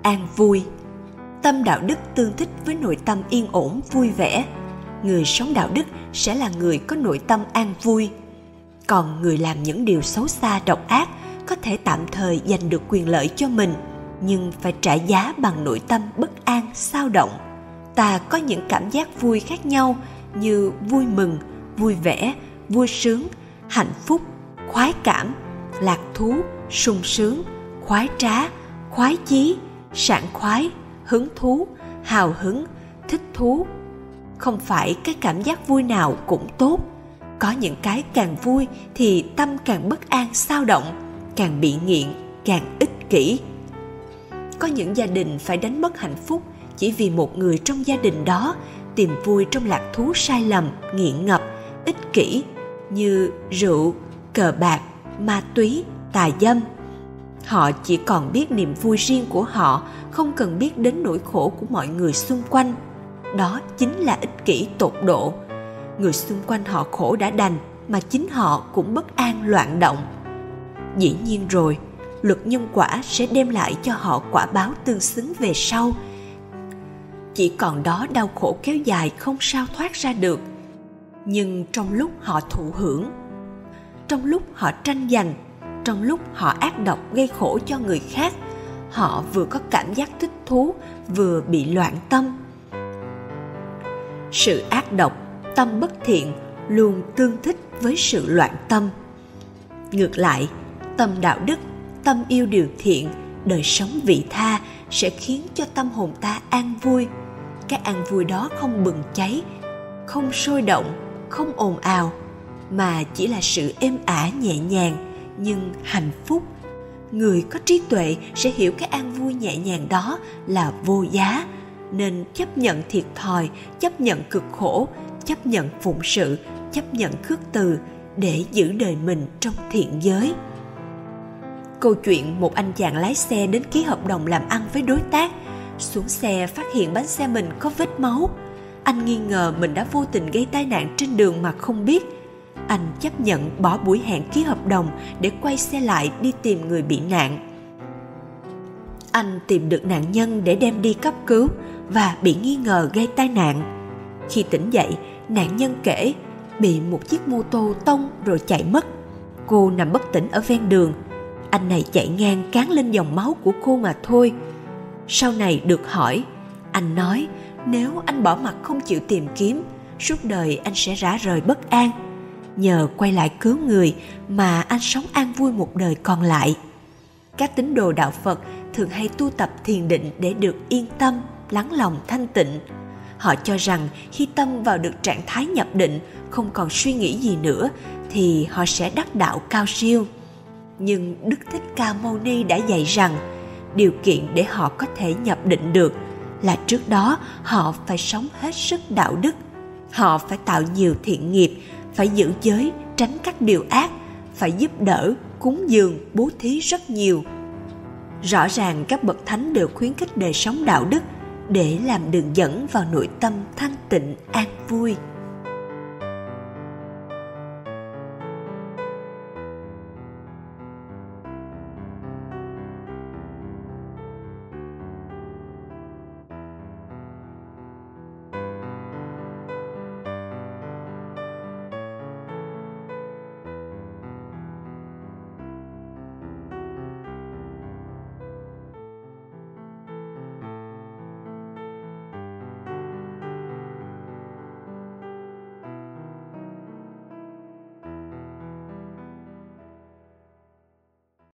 an vui. Tâm đạo đức tương thích với nội tâm yên ổn vui vẻ. Người sống đạo đức sẽ là người có nội tâm an vui. Còn người làm những điều xấu xa độc ác có thể tạm thời giành được quyền lợi cho mình, nhưng phải trả giá bằng nội tâm bất an, xao động. Ta có những cảm giác vui khác nhau như vui mừng, vui vẻ, vui sướng, hạnh phúc, khoái cảm, lạc thú, sung sướng, khoái trá, khoái chí, sảng khoái, hứng thú, hào hứng, thích thú. Không phải cái cảm giác vui nào cũng tốt. Có những cái càng vui thì tâm càng bất an xao động, càng bị nghiện, càng ích kỷ. Có những gia đình phải đánh mất hạnh phúc chỉ vì một người trong gia đình đó tìm vui trong lạc thú sai lầm, nghiện ngập, ích kỷ như rượu, cờ bạc, ma túy, tà dâm. Họ chỉ còn biết niềm vui riêng của họ, không cần biết đến nỗi khổ của mọi người xung quanh. Đó chính là ích kỷ tột độ. Người xung quanh họ khổ đã đành, mà chính họ cũng bất an loạn động. Dĩ nhiên rồi, luật nhân quả sẽ đem lại cho họ quả báo tương xứng về sau. Chỉ còn đó đau khổ kéo dài không sao thoát ra được. Nhưng trong lúc họ thụ hưởng, trong lúc họ tranh giành, trong lúc họ ác độc gây khổ cho người khác, họ vừa có cảm giác thích thú, vừa bị loạn tâm. Sự ác độc, tâm bất thiện luôn tương thích với sự loạn tâm. Ngược lại, tâm đạo đức, tâm yêu điều thiện, đời sống vị tha sẽ khiến cho tâm hồn ta an vui. Cái an vui đó không bừng cháy, không sôi động, không ồn ào, mà chỉ là sự êm ả nhẹ nhàng nhưng hạnh phúc. Người có trí tuệ sẽ hiểu cái an vui nhẹ nhàng đó là vô giá, nên chấp nhận thiệt thòi, chấp nhận cực khổ, chấp nhận phụng sự, chấp nhận khước từ để giữ đời mình trong thiện giới. Câu chuyện một anh chàng lái xe đến ký hợp đồng làm ăn với đối tác. Xuống xe phát hiện bánh xe mình có vết máu. Anh nghi ngờ mình đã vô tình gây tai nạn trên đường mà không biết. Anh chấp nhận bỏ buổi hẹn ký hợp đồng để quay xe lại đi tìm người bị nạn. Anh tìm được nạn nhân để đem đi cấp cứu và bị nghi ngờ gây tai nạn. Khi tỉnh dậy, nạn nhân kể bị một chiếc mô tô tông rồi chạy mất. Cô nằm bất tỉnh ở ven đường. Anh này chạy ngang cán lên dòng máu của cô mà thôi. Sau này được hỏi, anh nói nếu anh bỏ mặc không chịu tìm kiếm, suốt đời anh sẽ rã rời bất an. Nhờ quay lại cứu người mà anh sống an vui một đời còn lại. Các tín đồ đạo Phật thường hay tu tập thiền định để được yên tâm, lắng lòng thanh tịnh. Họ cho rằng khi tâm vào được trạng thái nhập định, không còn suy nghĩ gì nữa, thì họ sẽ đắc đạo cao siêu. Nhưng Đức Thích Ca Mâu Ni đã dạy rằng, điều kiện để họ có thể nhập định được là trước đó họ phải sống hết sức đạo đức. Họ phải tạo nhiều thiện nghiệp, phải giữ giới, tránh các điều ác, phải giúp đỡ, cúng dường, bố thí rất nhiều. Rõ ràng các bậc thánh đều khuyến khích đời sống đạo đức để làm đường dẫn vào nội tâm thanh tịnh an vui.